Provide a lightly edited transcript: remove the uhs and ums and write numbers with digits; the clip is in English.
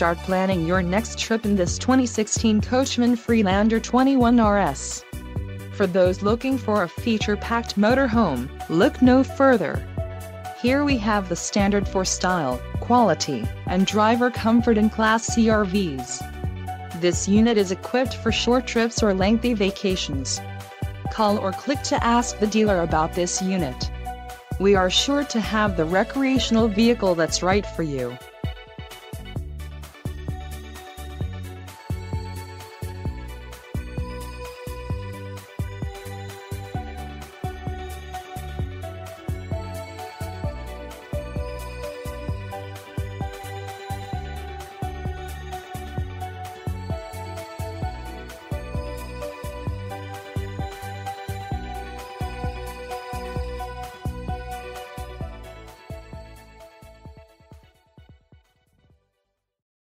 start planning your next trip in this 2016 Coachmen Freelander 21RS. For those looking for a feature-packed motorhome, look no further. Here we have the standard for style, quality, and driver comfort in Class CRVs. This unit is equipped for short trips or lengthy vacations. Call or click to ask the dealer about this unit. We are sure to have the recreational vehicle that's right for you.